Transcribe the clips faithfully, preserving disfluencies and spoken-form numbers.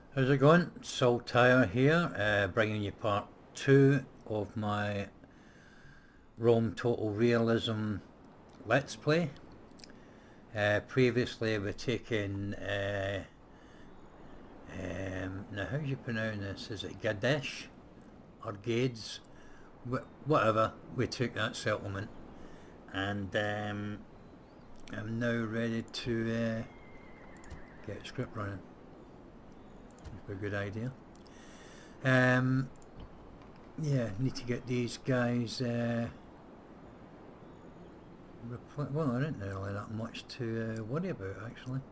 How's it going? Saltire here, uh, bringing you part two of my Rome Total Realism Let's Play. Uh, previously we've taken, uh, um, now how do you pronounce this? Is it Gadesh or Gades? Wh whatever, we took that settlement, and um, I'm now ready to uh, get script running. A good idea. Um, yeah, need to get these guys. Uh, well, I didn't really that much to uh, worry about actually.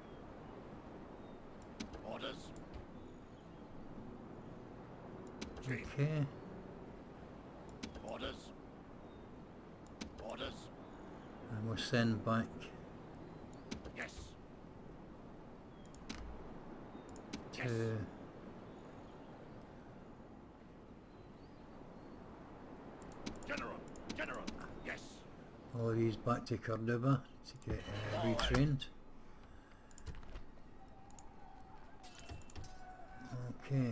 Orders. Okay. Orders. Orders. And we'll send back. Yes. To Yes. General. General. Yes. all these back to Cordoba to get uh, retrained. Okay.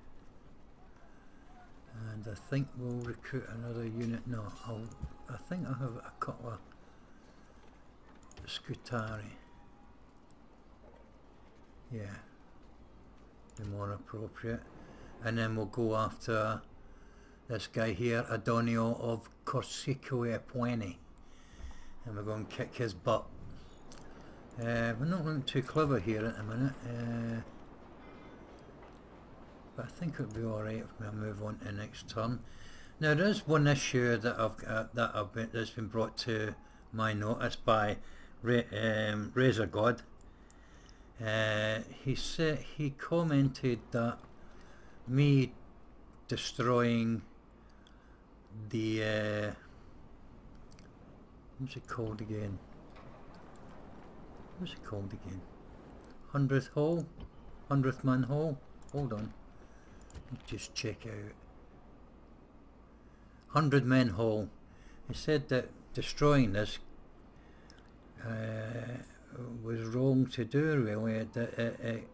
And I think we'll recruit another unit. No, I'll, I think I have a couple of Scutari. Yeah. Be more appropriate. And then we'll go after this guy here, Adonio of Corsico e Pueni, and we're going to kick his butt. Uh, we're not looking too clever here at the minute, uh, but I think it'll be alright if we move on to the next turn. Now there is one issue that I've uh, that I've been, that's been brought to my notice by Ra um, Razor God. Uh, he said he commented that me destroying the uh, what's it called again? What's it called again? Hundredth hole, hundredth man hole. Hold on, let's just check out. Hundred men hole. He said that destroying this uh, was wrong to do. Really, it, it, it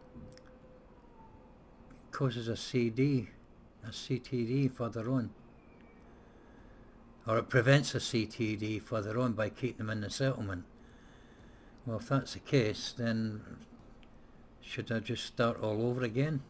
causes a C D, a C T D further on, or it prevents a C T D further on by keeping them in the settlement. Well, if that's the case, then should I just start all over again,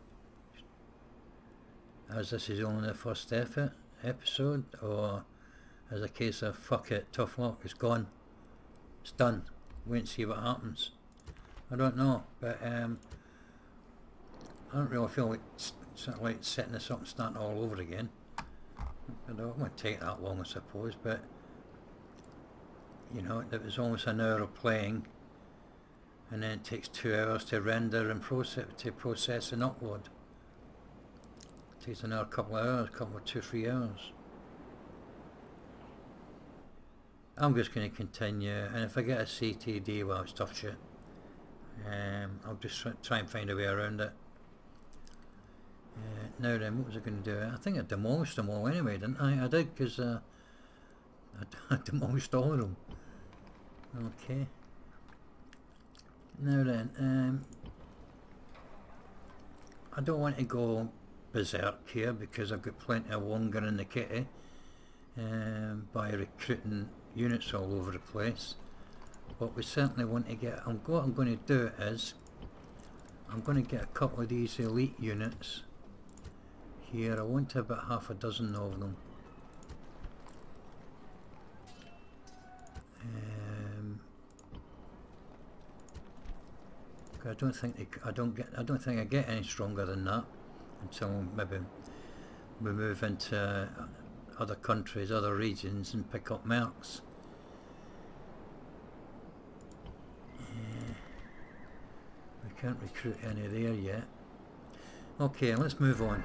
as this is only the first effort episode, or as a case of fuck it, tough luck, it's gone, it's done, wait and see what happens? I don't know, but um, I don't really feel like sort of like setting this up and starting all over again. I don't want to take that long, I suppose, but you know, it was almost an hour of playing, and then it takes two hours to render and process to process and upload. It takes another couple of hours, couple of two, three hours. I'm just going to continue, and if I get a C T D, well, it's tough shit. Um, I'll just try and find a way around it. Uh, now then, what was I going to do? I think I demolished them all anyway, didn't I? I did, because uh, I, I demolished all of them. Okay. Now then, um, I don't want to go berserk here because I've got plenty of longer in the kitty um, by recruiting units all over the place. But we certainly want to get, I'm, what I'm going to do is, I'm going to get a couple of these elite units here. I want about half a dozen of them. Um, I don't think they, I don't get I don't think I get any stronger than that until maybe we move into other countries, other regions, and pick up mercs. Uh, we can't recruit any there yet. Okay, let's move on.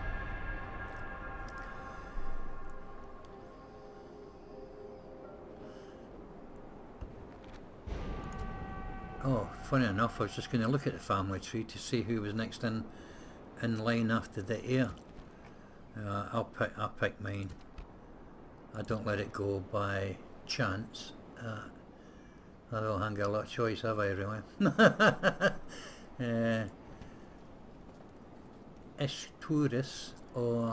Oh, funny enough, I was just going to look at the family tree to see who was next in in line after the heir. Uh, I'll pick. I'll pick mine. I don't let it go by chance. Uh, I don't hang a lot of choice, have I, really? uh, Ishturus or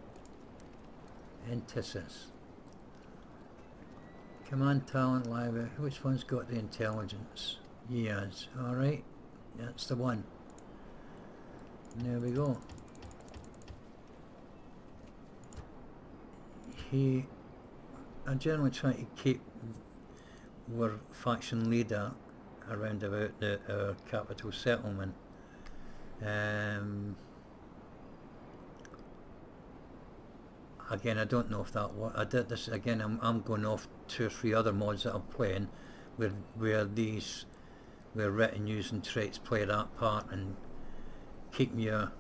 Entisis. Command talent library. Which one's got the intelligence? Yes. Alright. That's the one. There we go. He... I generally try to keep our faction leader around about the, our capital settlement. Um, again, I don't know if that worked. I did this again. I'm, I'm going off two or three other mods that I'm playing, where where these where retinues and traits play that part and keep your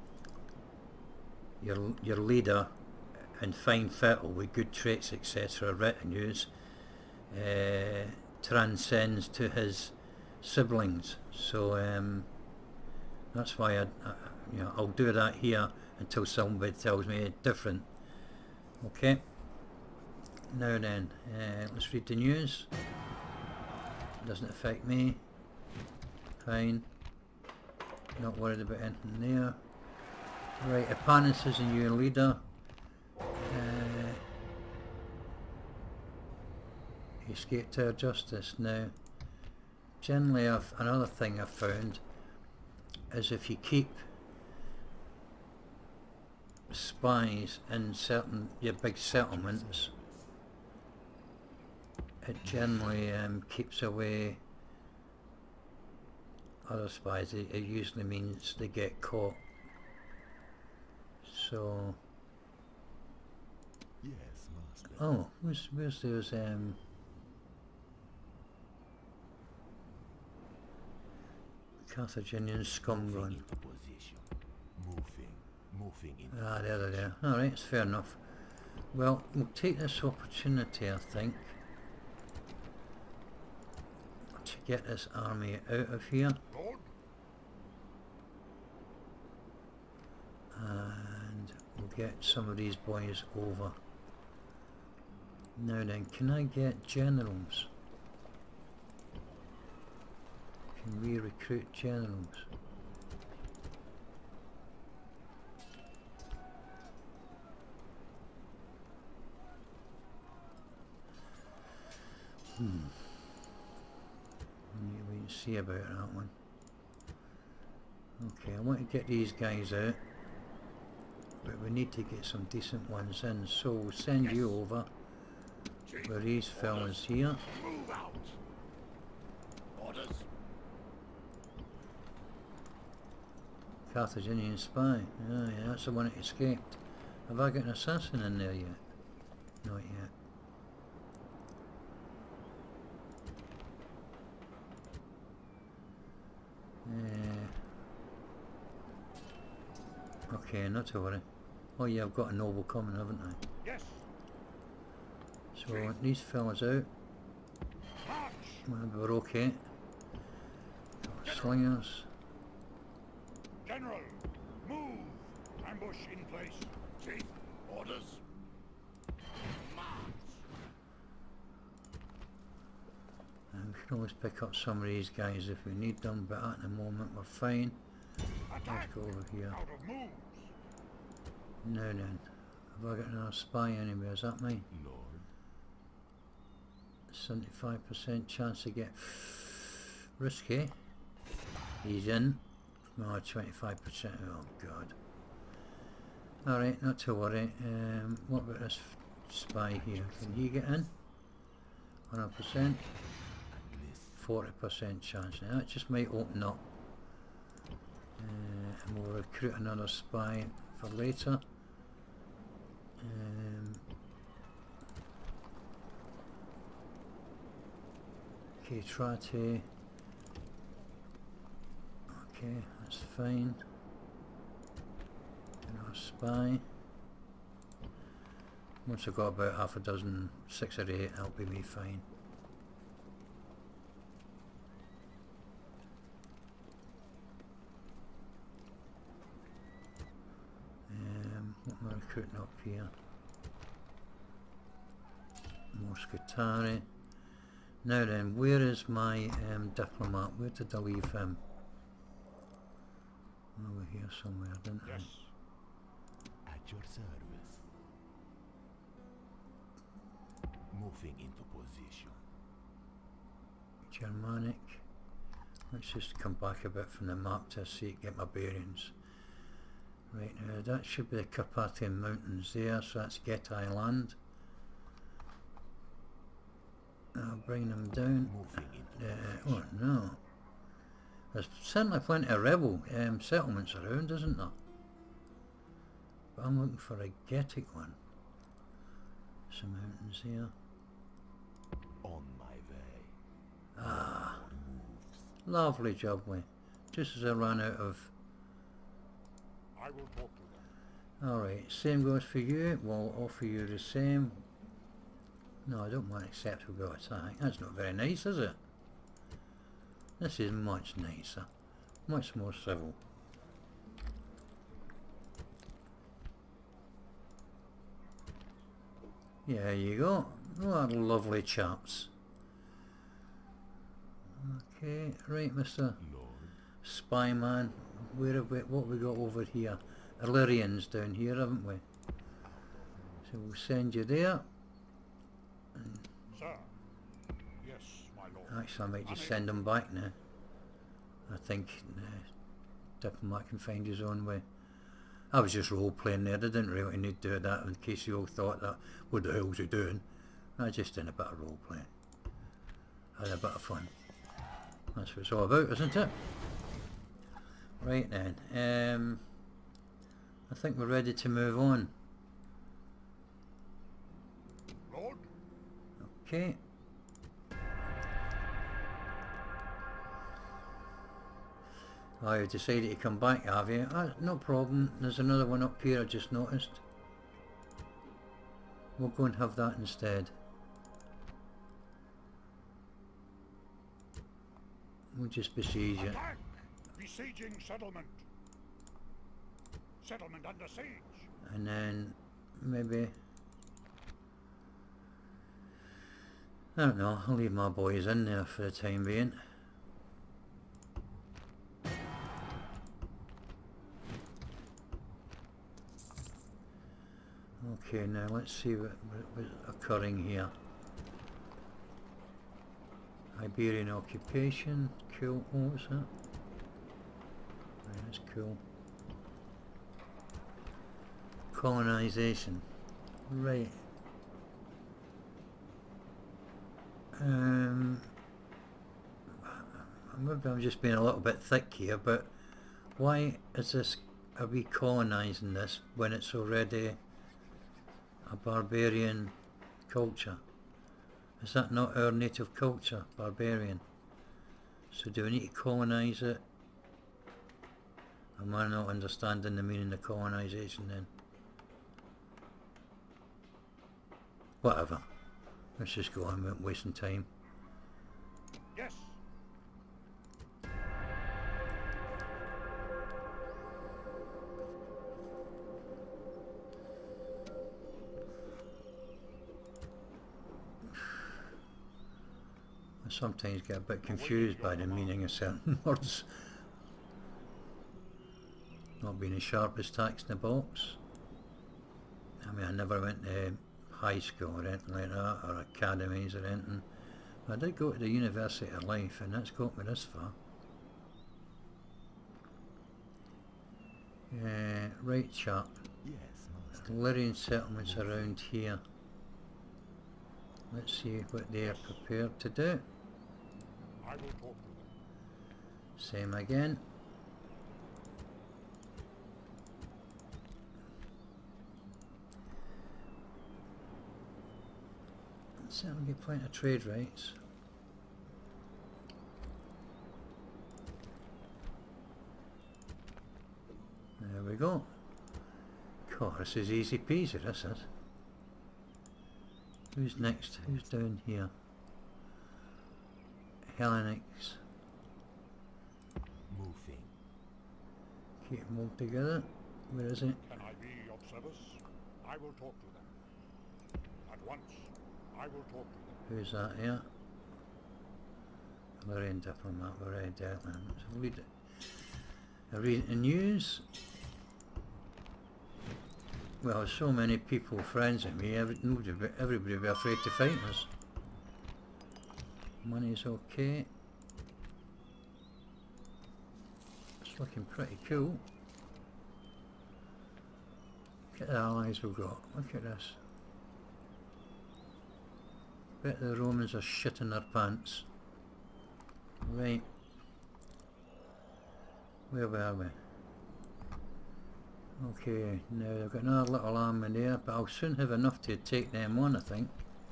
your your leader and fine fettle with good traits, et cetera. Retinues uh, transcends to his siblings. So um, that's why I, I, you know, I'll do that here until somebody tells me different. Okay. Now then, uh, let's read the news. Doesn't affect me. Fine. Not worried about anything there. Right, Epanis is a new leader. Uh, escaped our justice. Now, generally, I've, another thing I've found is if you keep spies in certain your big settlements, it generally um, keeps away other spies. It, it usually means they get caught. So, yes, master. oh, where's where's those um? Carthaginian scum gone? Moving, moving in. Ah, there, there, there. All right, it's fair enough. Well, we'll take this opportunity, I think, to get this army out of here. Lord, And we'll get some of these boys over. Now then, can I get generals? Can we recruit generals? Hmm. We need to wait and see about that one. Okay, I want to get these guys out, but we need to get some decent ones in, so we'll send you over Chief, where these fellas here. move out. Orders. Carthaginian spy. Oh yeah, that's the one that escaped. Have I got an assassin in there yet? Not yet. Uh, okay, not to worry. Oh yeah, I've got a noble coming, haven't I? Yes. So I want these fellas out. March. Well, we're okay. Got slingers. General, move. Ambush in place. Chief, orders. March. And we can always pick up some of these guys if we need them, but at the moment we're fine. Attack. Let's go over here. Out of moves. Now then, have I got another spy anywhere? Is that me? Lord. seventy-five percent chance to get risky. He's in. No, twenty-five percent. Oh god. Alright, not to worry. Um, what about this spy here? Can he get in? one hundred percent. forty percent chance. Now that just might open up. Uh, and we'll recruit another spy for later. Um, okay, try to... Okay, that's fine. Another spy. Once I've got about half a dozen, six or eight, that'll be me fine. Um, what am I recruiting up here? More Scutari. Now then, where is my um, diplomat? Where did I leave him? Over here somewhere, didn't Yes. At your service. Moving into position. I? Germanic. Let's just come back a bit from the map to see it, get my bearings. Right now, that should be the Carpathian Mountains there, so that's Getai land. I'll bring them down. Moving into Uh, position. oh no. There's certainly plenty of rebel um, settlements around, isn't there? But I'm looking for a Getic one. Some mountains here. On my way. Ah, Moves. lovely jubbly. Just as I ran out of... I will talk to them. Alright, same goes for you. We'll offer you the same. No, I don't want acceptable attack. That's not very nice, is it? This is much nicer. Much more civil. Yeah, there you go. What lovely chaps. Okay, right, Mister Lord. Spyman. Where have we, what have we got over here? Illyrians down here, haven't we? So we'll send you there. Sir. Yes, my lord. Actually, I might just send him back now. I think uh, Diplomat can find his own way. I was just role playing there. I didn't really need to do that in case you all thought that, what the hell's he doing? I just did a bit of role playing. Had a bit of fun. That's what it's all about, isn't it? Right then. Um, I think we're ready to move on. Lord? Okay. Oh, you decided to come back, have you? Ah, no problem. There's another one up here I just noticed. We'll go and have that instead. We'll just besiege it. Attack! Besieging settlement. Settlement under siege. And then maybe... I don't know, I'll leave my boys in there for the time being. Okay, now let's see what, what, what's occurring here. Iberian occupation, cool. Oh, what's that? Right, that's cool. Colonization, right. Um, maybe I'm just being a little bit thick here, but why is this, are we colonising this when it's already a barbarian culture? Is that not our native culture, barbarian? So do we need to colonise it? Am I not understanding the meaning of colonisation then? Whatever. Let's just go on, we're wasting time. Yes. I sometimes get a bit confused by the meaning of certain words. Not being as sharp as tax in the box. I mean, I never went to high school or anything like that, or academies or anything. I did go to the University of Life, and that's got me this far. Uh, right, chap. Yes, master. Illyrian settlements around here. Let's see what they are prepared to do. I will talk to them. Same again. Certainly get plenty of trade rights. There we go. God, this is easy peasy, this is. Who's next? Who's down here? Hellenics. Moving. Keep them all together. Where is it? Can I be of service? I will talk to them. At once. I will talk to them. Who's that here? Illyrian diplomat, we're already dealt with him. So lead it. I read the news. Well, so many people, friends of me, every, nobody, everybody will be afraid to fight us. Money's okay. It's looking pretty cool. Look at the allies we've got. Look at this. Bet the Romans are shitting their pants. Right. Where were we? Okay, now I've got another little army there, but I'll soon have enough to take them on, I think.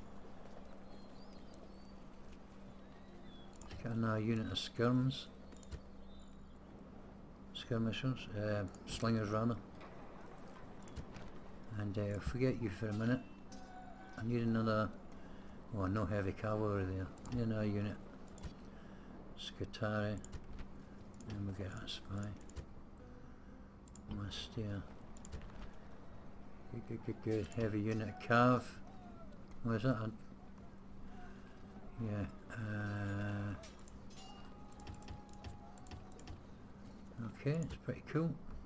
Let's get another unit of skirms. Skirmishers, uh, slingers rather. And uh, forget you for a minute. I need another... Oh, no heavy cavalry there. I need another unit. Scutari. And we get a spy. Mastia. Good, good, good, good. Heavy unit of cav. What is that? A yeah. Uh, okay, it's pretty cool.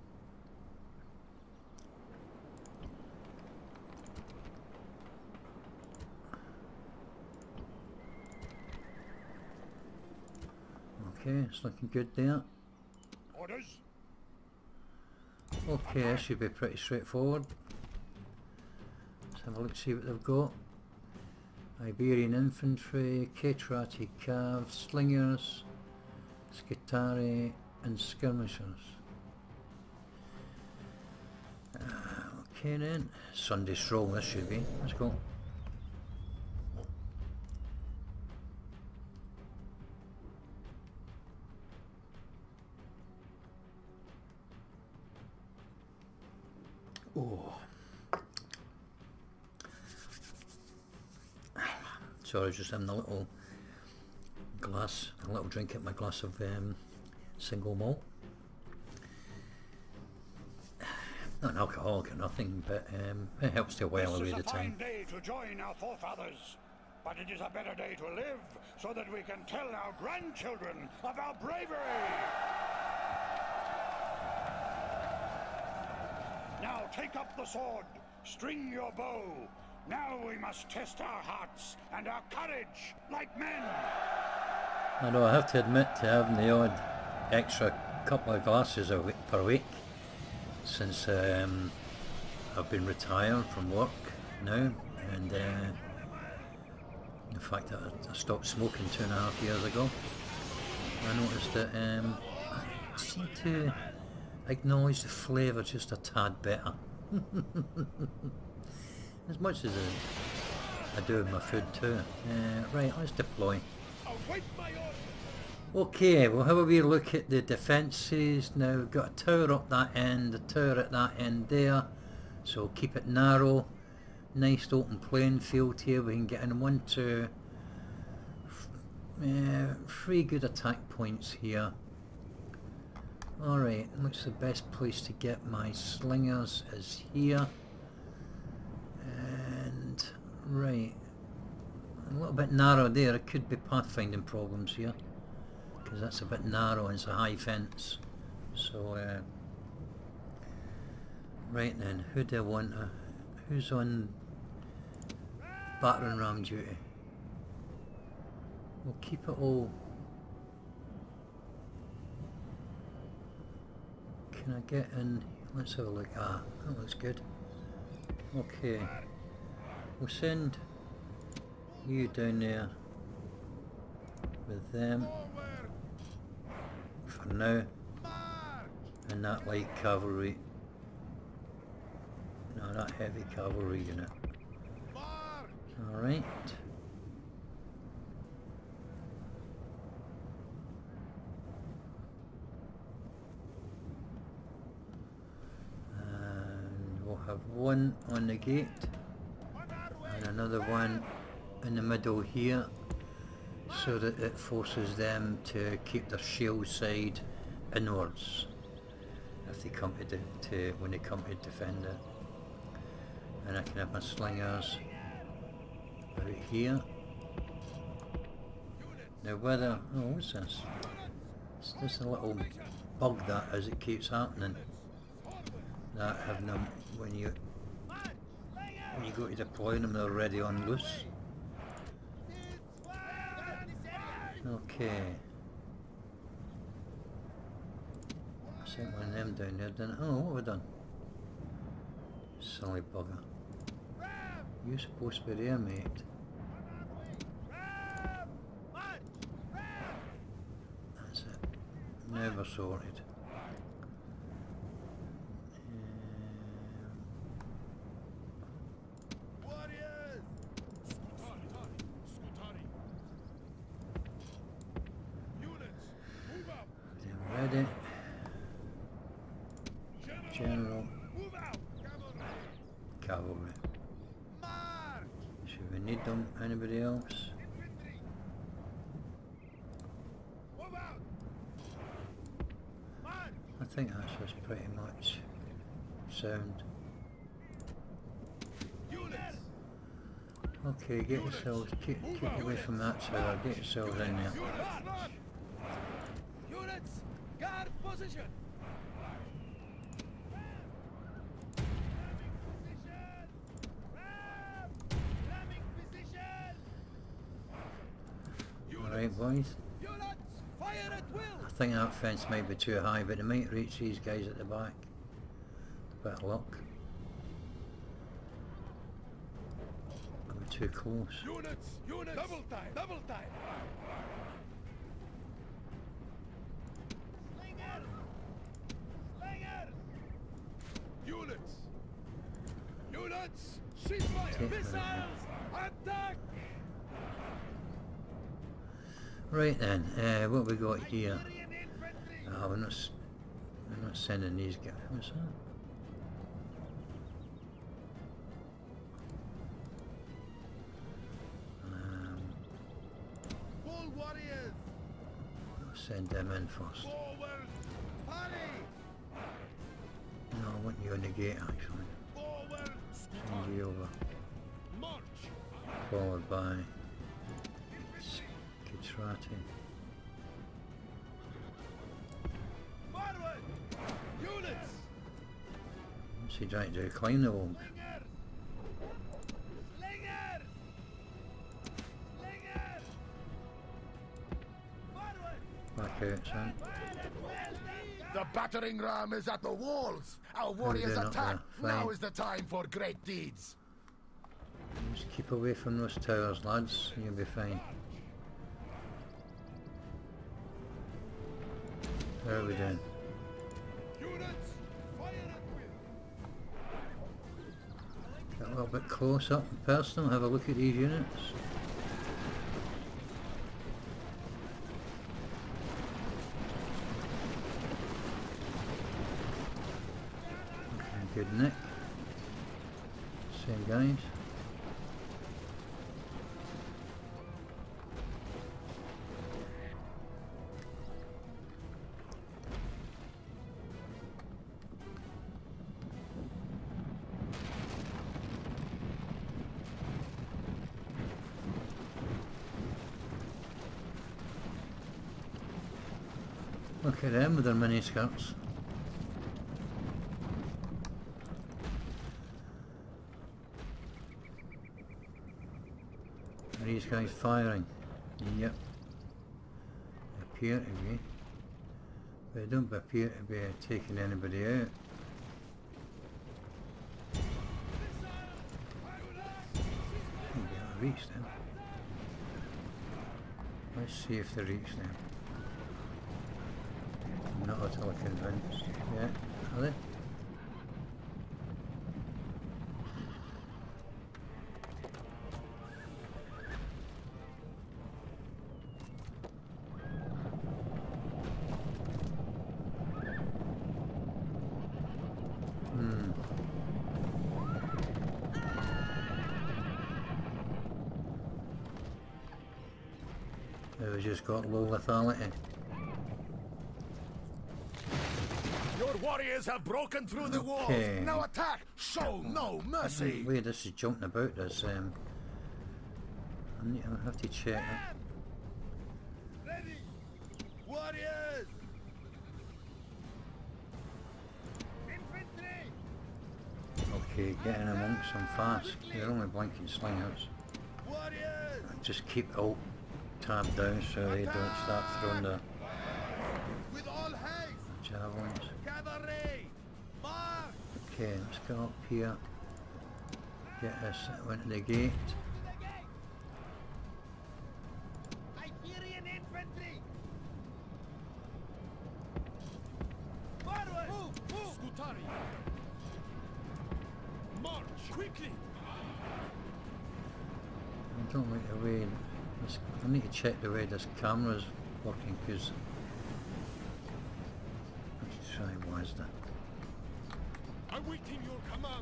Okay, it's looking good there. Orders? Okay, this should be pretty straightforward. Let's have a look, see what they've got. Iberian infantry, Caterati cav, slingers, Scutari and skirmishers. Uh, okay then, Sunday stroll this should be. Let's go. Oh. Sorry, just having a little glass, a little drink at my glass of um, single malt. Not an alcoholic or nothing, but um, it helps to while away the time. This is a fine day to join our forefathers, but it is a better day to live, so that we can tell our grandchildren of our bravery. Now take up the sword, string your bow. Now we must test our hearts and our courage like men. I know I have to admit to having the odd extra couple of glasses a week per week since um, I've been retired from work now, and uh, the fact that I stopped smoking two and a half years ago, I noticed that um, I seem to acknowledge the flavour just a tad better. As much as I, I do with my food too. Uh, right, let's deploy. Okay, we'll have a wee look at the defences. Now we've got a tower up that end, a tower at that end there. So we'll keep it narrow. Nice open playing field here. We can get in one, two, uh, three good attack points here. Alright, looks the best place to get my slingers is here. And, right, a little bit narrow there. It could be pathfinding problems here, because that's a bit narrow and it's a high fence. So, uh, right then, who do I want to, who's on battering ram duty? We'll keep it all. Can I get in? Let's have a look. Ah, that looks good. Okay, we'll send you down there with them for now, and that light cavalry, no, that heavy cavalry unit. Alright. Have one on the gate and another one in the middle here, so that it forces them to keep their shield side inwards if they come to, de to when they come to defend it. And I can have my slingers out here. Now whether, oh, what's this? Is this a little bug that as it keeps happening. That having them when you when you go to deploy them, they're already on loose. Okay. Sent one of them down there, didn't I? Oh, what have we done? Silly bugger. You're supposed to be there, mate. That's it. Never sorted. Ready. General. Cavalry. Should we need them? Anybody else? I think that's just pretty much sound. Okay, get yourselves, keep, keep away from that tower, get yourselves in there. Units, guard position. Alright boys, Units, fire at will. I think that fence might be too high, but they might reach these guys at the back. A bit of luck. Could be too close. Units, units, double time, double time. Slingers, slingers. Units, units, ceasefire. Missiles, attack. Right then, uh, what we got here? Oh, we're not, s we're not sending these guys. What's that? Um, Full warriors. send them in first. Forward, hurry. No, I want you on the gate actually. Forward, Send you over. march. Followed by Kitrati. Forward, units. What's he trying to do? Climb the wall? Slinger! Slinger! Slinger! Forward! Back out, son. The battering ram is at the walls. Our we warriors doing up attack. there? Now Fine. is the time for great deeds. Just keep away from those towers, lads, and you'll be fine. How are we doing? Units, fire at will. Get a little bit close up and personal, have a look at these units. Okay, good nick. Same guys. Look at them with their mini skirts. Are these guys firing? Yep. They appear to be. But they don't appear to be taking anybody out. Maybe I'll reach them. Let's see if they reach them. Not totally convinced. Yeah, are they? Hmm. They've just got low lethality. Your warriors have broken through the walls. Okay. Now attack. Show no mercy. The way this is jumping about this, um, I need, I'll have to check it. Ready! Warriors! Okay, get in amongst them fast. They're only blinking slingers. Warriors! And just keep alt tab down so they don't start throwing the With all haste! javelins. Cavalry! March! Okay, let's go up here. Get this into the gate. Iberian infantry! Forward! Move! Move! Scutari! March! Quickly! I don't like the way this, I need to check the way this camera's working because let's try Wazda. Awaiting your command!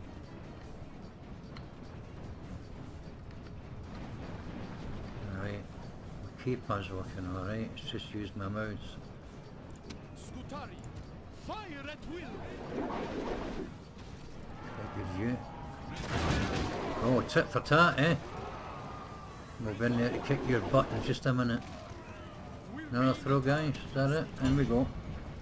Alright, my keypad's working alright, it's just used my mouse. Scutari! Fire at will! Quite good view. Oh, tit for tat, eh? We'll be in there to kick your butt in just a minute. Another throw, guys, is that it? In we go.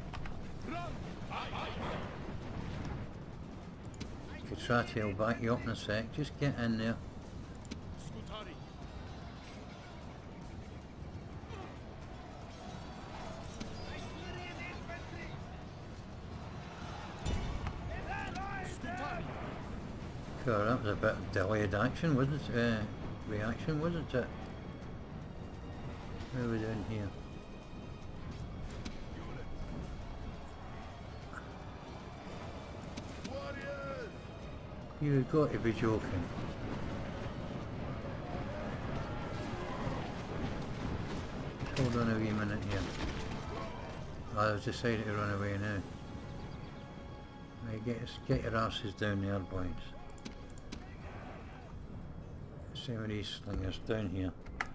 Catrati will back you up in a sec, just get in there. Scutari! Iberian infantry! Scutari! Cool, that was a bit of delayed action, wasn't it? Uh, reaction, wasn't it? What are we doing here? Warriors! You've got to be joking. Just hold on a wee minute here. I've decided to run away now. Right, get, get your asses down there, boys. Some of these slingers down here.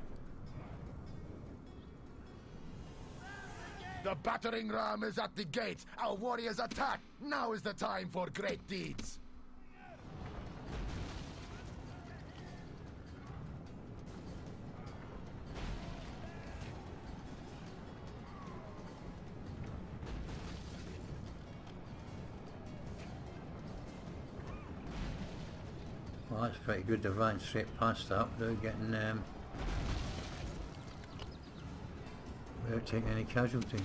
The battering ram is at the gate. Our warriors attack. Now is the time for great deeds. Well, that's pretty good. They ran straight past that without getting um, without taking any casualties.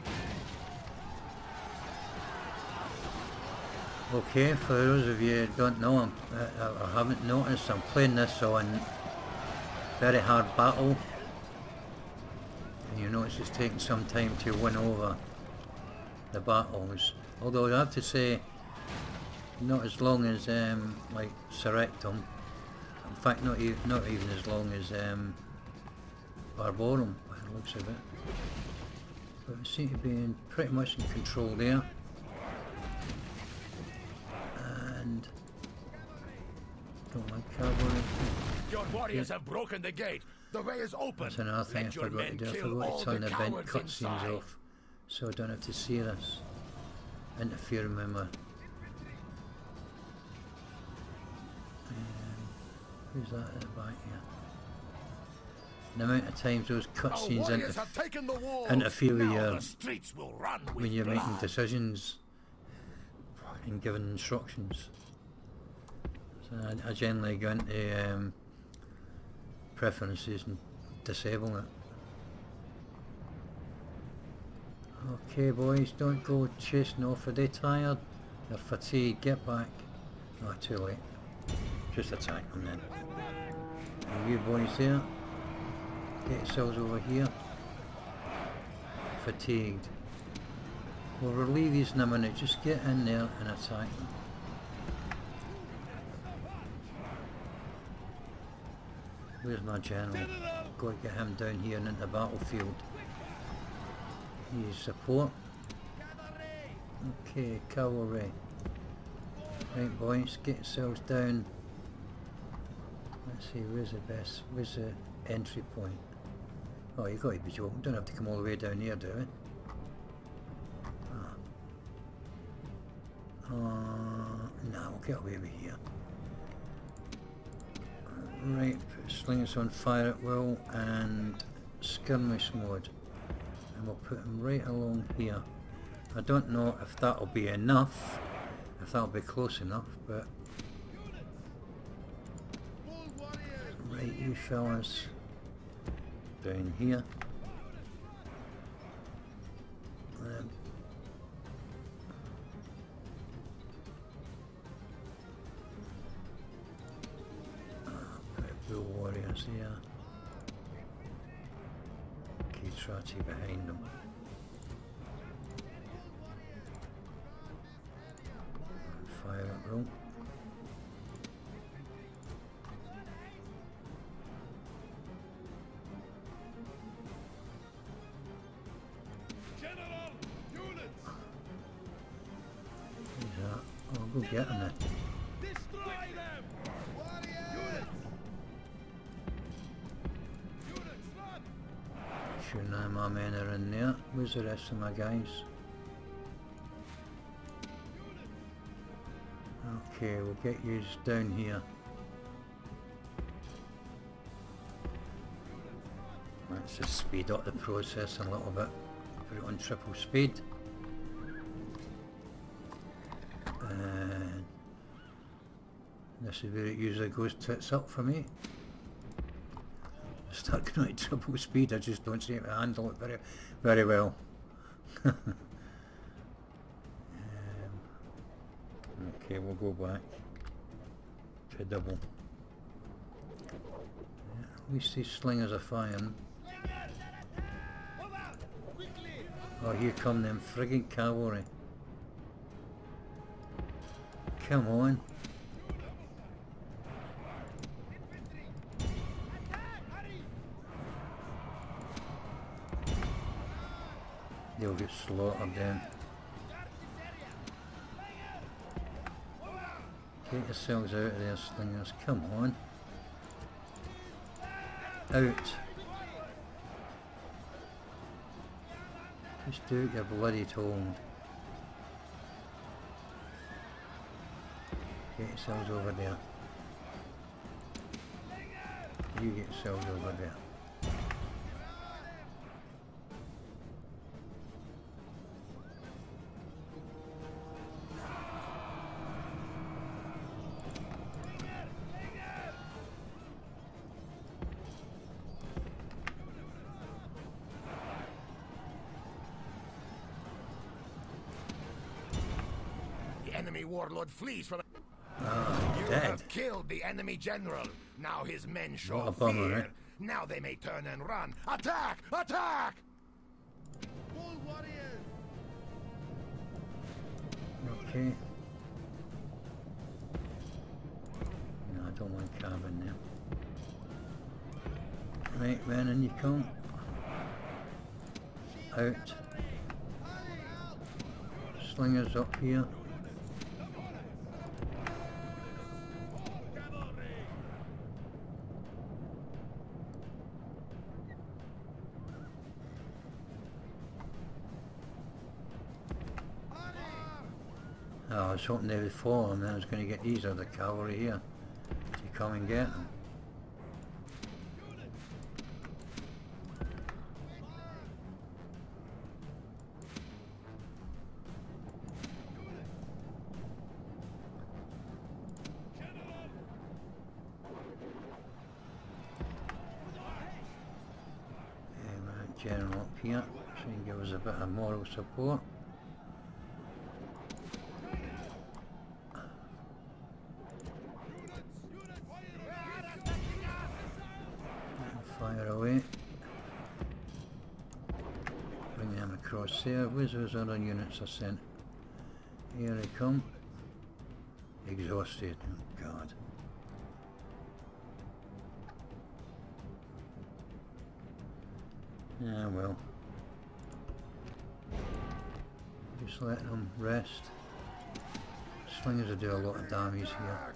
Okay, for those of you who don't know, I'm, uh, or haven't noticed, I'm playing this on very hard battle, and you notice it's taking some time to win over the battles. Although I have to say, not as long as um, like Toletum. In fact, not even not even as long as um, Barbarum, by the looks of it. But we seem to be in, pretty much in control there. And don't like cavalry. Your warriors have broken the gate. The way is open. That's another thing I Let your forgot to men do. I kill forgot all to turn the the event cowards cutscenes inside. off, so I don't have to see this interfering with my. Who's that at the back here? The amount of times those Our cutscenes warriors interf have taken the walls. interfere with Now your, the streets will run with when you're blood. making decisions and giving instructions. So I, I generally go into um, preferences and disable it. Okay boys, don't go chasing off. Are they tired? They're fatigued. Get back. Oh, too late. Just attack them then. And you boys there, get yourselves over here. Fatigued. We'll relieve these in a minute. Just get in there and attack them. Where's my general? Got to get him down here and into the battlefield. He's support. Okay, cavalry. Right boys, get yourselves down. Let's see, where's the best, where's the entry point? Oh, you got to be joking, don't have to come all the way down here, do we? Ah. Uh, no, we'll get away with here. Right, put slingers on fire at will and skirmish mode. And we'll put them right along here. I don't know if that'll be enough, if that'll be close enough, but Right, you fellas down here. Um, Bull warriors here. Ketrati behind them. Fire at Rome. General, units, Who's that? Oh, go get him then. destroy them. Warriors. Units, run. Sure, none of my men are in there. Where's the rest of my guys? Okay, we'll get you down here. Let's just speed up the process a little bit. Put it on triple speed. And this is where it usually goes tits up for me. I start going at triple speed, I just don't seem to handle it very, very well. um, okay, we'll go back to double. Yeah, at least these slingers are firing. Move out, quickly. Oh, here come them friggin' cavalry. Come on. They'll get slaughtered then. Get yourselves out of there, slingers. Come on. Out. Just do what you're bloody told. Get yourselves over there. You get yourselves over there. The enemy warlord flees from... Ah, You dead. have killed the enemy general. Now his men show What a bummer, fear. eh? Now they may turn and run. Attack! Attack! All warriors. Okay. No, I don't want carbon there. Right, man, in you come. Out. Slingers up here. Oh, I was hoping they would fall and then I was going to get these other cavalry here to come and get them. Yeah, man, general up here, so he can give us a bit of moral support. Fire away. Bring them across there. Where's those other units I sent? Here they come. Exhausted. Oh God. Yeah, well. Just let them rest. Slingers will do a lot of damage here.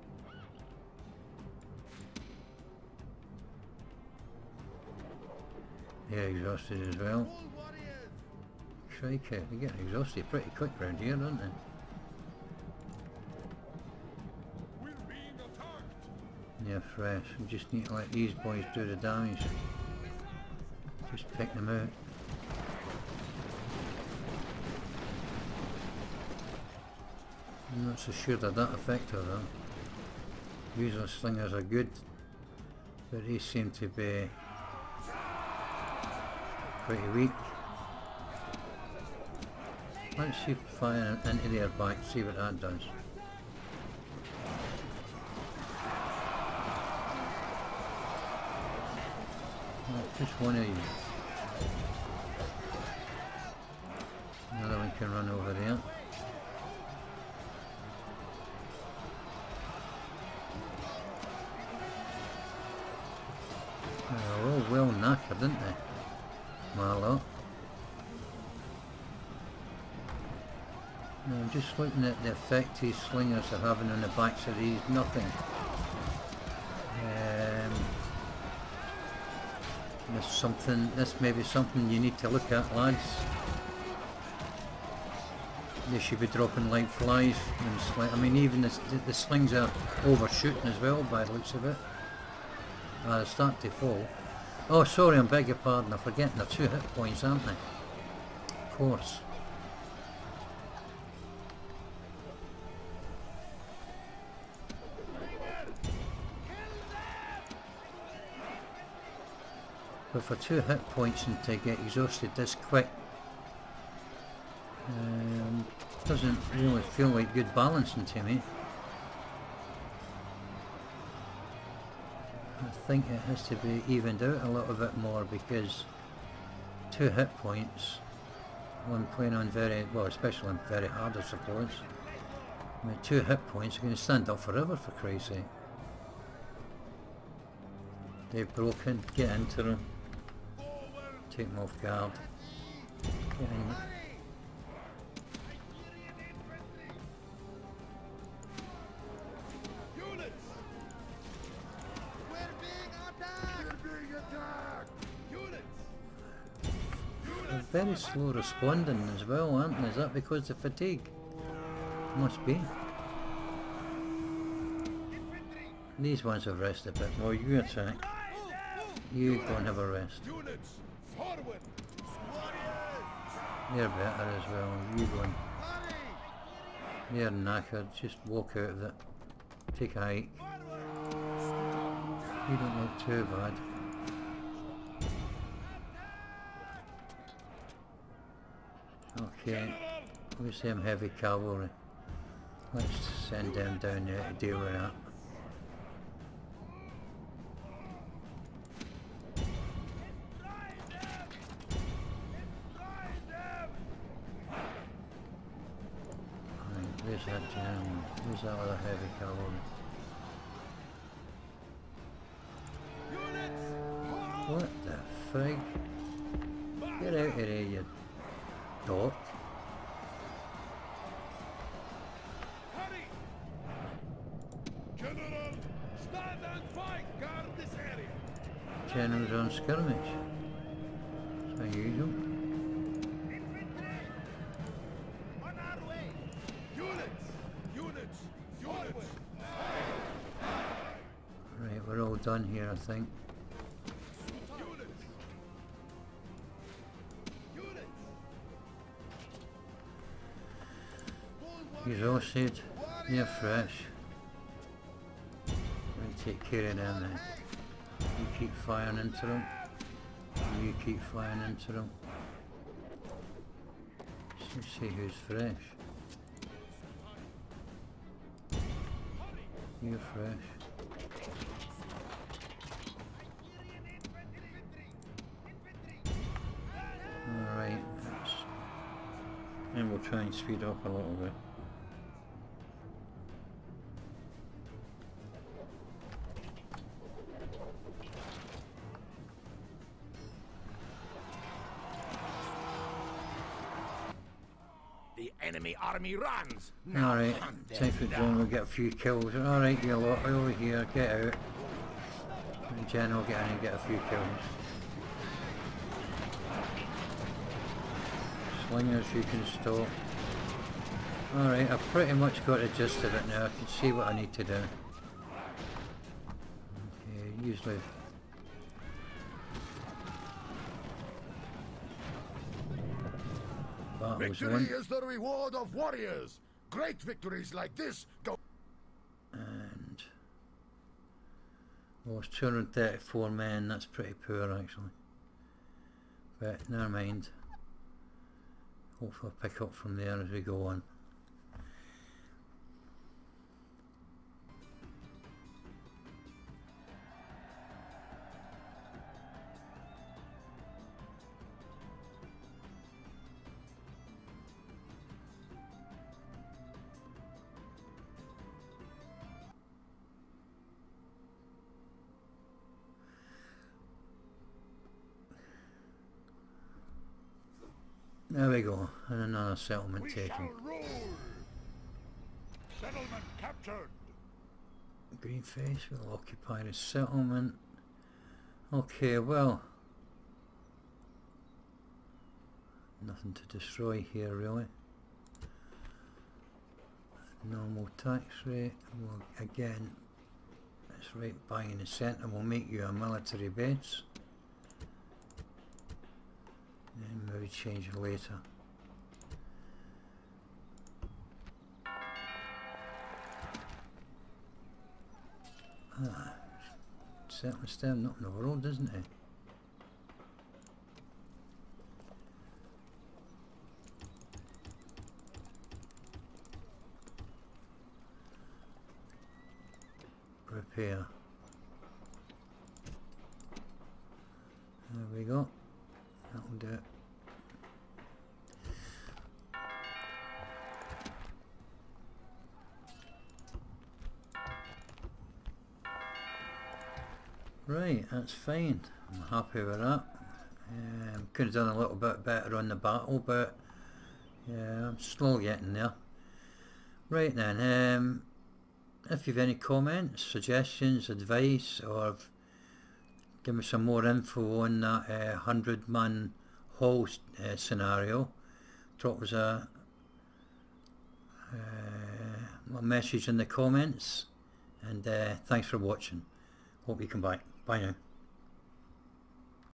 They're exhausted as well. All warriors. Crikey, they get exhausted pretty quick round here, don't they? We're being attacked. Yeah, fresh. We just need to let these boys do the damage. Just pick them out. I'm not so sure they're that effective though. Usually slingers are good but these seem to be pretty weak. Let's see fire into their back, see what that does. Right, just one of you. Another one can run over there. They're all well knackered, aren't they? My lot. Now I'm just looking at the effect these slingers are having on the backs of these. Nothing. Um, there's something. This may be something you need to look at, lads. They should be dropping like flies. I mean, even the, the slings are overshooting as well by the looks of it. Ah, they start to fall. Oh, sorry, I beg your pardon. I'm forgetting they're two hit points, aren't they? Of course. But for two hit points and to get exhausted this quick, um, doesn't really feel like good balancing to me. I think it has to be evened out a little bit more, because two hit points when playing on very, well, especially on very hard, I suppose. I mean, two hit points are going to stand up forever, for Christ's sake. They've broken, get into them, take them off guard, get in. Very slow responding as well, aren't they? Is that because of fatigue? Must be. These ones have rested a bit more. You attack. You go and have a rest. They're better as well. You go and... They're knackered. Just walk out of it. Take a hike. You don't look too bad. Okay, we see them heavy cavalry. Let's send them down there to deal with that. Right, where's that gentleman? Where's that other heavy cavalry? What the frig? Get out of here, you dot. General, stand and fight. Guard this area. General's on skirmish. It's unusual. Infantry, on our way. Units, units, units. Right, we're all done here, I think. Exhausted, they're fresh. We'll take care of them then. You keep firing into them. You keep firing into them. Let's see who's fresh. You're fresh. Alright, and we'll try and speed up a little bit. Enemy army runs. Alright, time for John, we'll get a few kills. Alright, you lot over here, get out. And General, get in and get a few kills. Slingers you can stop. Alright, I've pretty much got the gist of it now. I can see what I need to do. Okay, usually... Victory one. is the reward of warriors. Great victories like this go... And... Lost two hundred thirty-four men, that's pretty poor actually. But never mind. Hopefully I'll pick up from there as we go on. There we go, and another settlement We taken. shall rule. Settlement captured. Greenface will occupy the settlement. Okay, well, nothing to destroy here really. Normal tax rate, well, again, it's right bang in the centre, will make you a military base. And maybe change it later. Ah, certainly standing up in the world, isn't it? Repair. There we go. That'll do it. Right, that's fine. I'm happy with that. Um, could have done a little bit better on the battle, but yeah, I'm slowly getting there. Right then, um, if you've any comments, suggestions, advice, or give me some more info on that uh, hundred man hall uh, scenario, drop us a, uh, a message in the comments, and uh, thanks for watching. Hope you come back. Bye now.